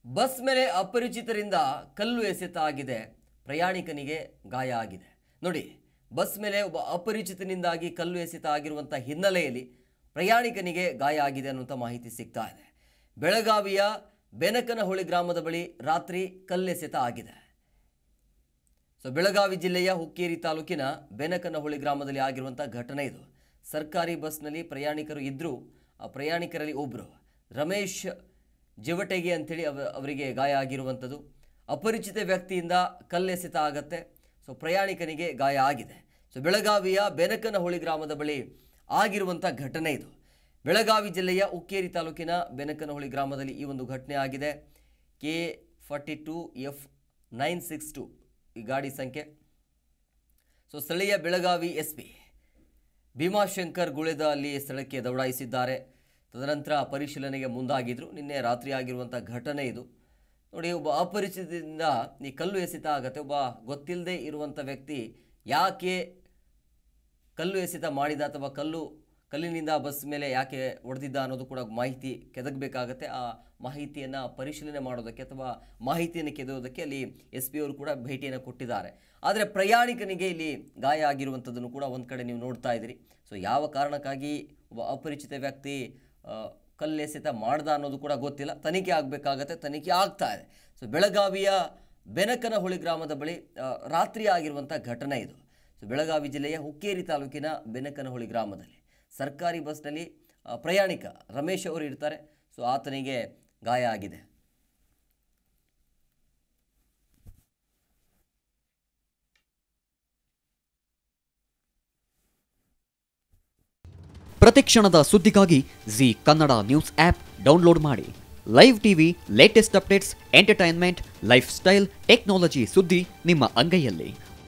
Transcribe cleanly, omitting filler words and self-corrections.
Bus ಮೇಲೆ ಅಪರಿಚಿತರಿಂದ ಕಲ್ಲು ಎಸೆತಾಗಿದೆ, ಪ್ರಯಾಣಿಕನಿಗೆ ಗಾಯ ಆಗಿದೆ. ನೋಡಿ, ಬಸ್ ಮೇಲೆ ಒಬ್ಬ ಅಪರಿಚಿತನಿಂದಾಗಿ ಕಲ್ಲು ಎಸೆತ ಆಗಿರುವಂಥ ಹಿನ್ನೆಲೆಯಲ್ಲಿ ಪ್ರಯಾಣಿಕನಿಗೆ ಗಾಯ ಆಗಿದೆ ಅನ್ನುವಂಥ ಮಾಹಿತಿ ಸಿಗ್ತಾ ಇದೆ. ಬೆಳಗಾವಿಯ ಬೆನಕನಹೊಳಿ ಗ್ರಾಮದ ಬಳಿ ರಾತ್ರಿ ಕಲ್ಲೆಸೆತ ಆಗಿದೆ. ಬೆಳಗಾವಿ ಜಿಲ್ಲೆಯ ಹುಕ್ಕೇರಿ ತಾಲೂಕಿನ ಬೆನಕನಹೊಳಿ ಗ್ರಾಮದಲ್ಲಿ ಆಗಿರುವಂಥ ಘಟನೆ ಇದು. ಸರ್ಕಾರಿ ಬಸ್ನಲ್ಲಿ ಪ್ರಯಾಣಿಕರು ಇದ್ದರೂ ಆ ಪ್ರಯಾಣಿಕರಲ್ಲಿ ಒಬ್ಬರು ರಮೇಶ್ ಜಿವಟೆಗೆ ಅಂಥೇಳಿ ಅವರಿಗೆ ಗಾಯ ಆಗಿರುವಂಥದ್ದು. ಅಪರಿಚಿತ ವ್ಯಕ್ತಿಯಿಂದ ಕಲ್ಲೆಸೆತ ಆಗತ್ತೆ. ಪ್ರಯಾಣಿಕನಿಗೆ ಗಾಯ ಆಗಿದೆ. ಬೆಳಗಾವಿಯ ಬೆನಕನಹೊಳಿ ಗ್ರಾಮದ ಬಳಿ ಆಗಿರುವಂಥ ಘಟನೆ ಇದು. ಬೆಳಗಾವಿ ಜಿಲ್ಲೆಯ ಹುಕ್ಕೇರಿ ತಾಲೂಕಿನ ಬೆನಕನಹೊಳಿ ಗ್ರಾಮದಲ್ಲಿ ಈ ಒಂದು ಘಟನೆ ಆಗಿದೆ. K42F962 ಈ ಗಾಡಿ ಸಂಖ್ಯೆ. ಸ್ಥಳೀಯ ಬೆಳಗಾವಿ ಎಸ್ಪಿ ಭೀಮಾಶಂಕರ್ ಗುಳೆದ ಅಲ್ಲಿ ಸ್ಥಳಕ್ಕೆ ದೌಡಾಯಿಸಿದ್ದಾರೆ. ತದನಂತರ ಪರಿಶೀಲನೆಗೆ ಮುಂದಾಗಿದ್ರು. ನಿನ್ನೆ ರಾತ್ರಿ ಆಗಿರುವಂಥ ಘಟನೆ ಇದು. ನೋಡಿ, ಒಬ್ಬ ಅಪರಿಚಿತದಿಂದ ಈ ಕಲ್ಲು ಎಸೆತ ಆಗತ್ತೆ. ಒಬ್ಬ ಗೊತ್ತಿಲ್ಲದೆ ಇರುವಂಥ ವ್ಯಕ್ತಿ ಯಾಕೆ ಕಲ್ಲು ಎಸೆತ ಮಾಡಿದ ಅಥವಾ ಕಲ್ಲಿನಿಂದ ಬಸ್ ಮೇಲೆ ಯಾಕೆ ಹೊಡೆದಿದ್ದ ಅನ್ನೋದು ಕೂಡ ಮಾಹಿತಿ ಕೆದಕಬೇಕಾಗತ್ತೆ. ಆ ಮಾಹಿತಿಯನ್ನು ಪರಿಶೀಲನೆ ಮಾಡೋದಕ್ಕೆ ಅಥವಾ ಮಾಹಿತಿಯನ್ನು ಕೆದೋದಕ್ಕೆ ಅಲ್ಲಿ ಎಸ್ ಪಿ ಅವರು ಕೂಡ ಭೇಟಿಯನ್ನು ಕೊಟ್ಟಿದ್ದಾರೆ. ಆದರೆ ಪ್ರಯಾಣಿಕನಿಗೆ ಇಲ್ಲಿ ಗಾಯ ಆಗಿರುವಂಥದ್ದನ್ನು ಕೂಡ ಒಂದು ಕಡೆ ನೀವು ನೋಡ್ತಾ ಇದ್ದೀರಿ. ಯಾವ ಕಾರಣಕ್ಕಾಗಿ ಒಬ್ಬ ಅಪರಿಚಿತ ವ್ಯಕ್ತಿ ಕಲ್ಲೆಸೆತ ಮಾಡ್ದ ಅನ್ನೋದು ಕೂಡ ಗೊತ್ತಿಲ್ಲ. ತನಿಖೆ ಆಗಬೇಕಾಗತ್ತೆ. ತನಿಖೆ ಆಗ್ತಾ ಇದೆ. ಬೆಳಗಾವಿಯ ಬೆನಕನಹೊಳಿ ಗ್ರಾಮದ ಬಳಿ ರಾತ್ರಿ ಆಗಿರುವಂಥ ಘಟನೆ ಇದು. ಬೆಳಗಾವಿ ಜಿಲ್ಲೆಯ ಹುಕ್ಕೇರಿ ತಾಲೂಕಿನ ಬೆನಕನಹೊಳಿ ಗ್ರಾಮದಲ್ಲಿ ಸರ್ಕಾರಿ ಬಸ್ನಲ್ಲಿ ಪ್ರಯಾಣಿಕ ರಮೇಶ್ ಅವರು ಇರ್ತಾರೆ. ಆತನಿಗೆ ಗಾಯ ಆಗಿದೆ. ಪ್ರತಿಕ್ಷಣದ ಸುದ್ದಿಗಾಗಿ Zee Kannada news app download ಮಾಡಿ. Live TV, latest updates, entertainment, lifestyle, technology ಸುದ್ದಿ ನಿಮ್ಮ ಅಂಗೈಯಲ್ಲಿ.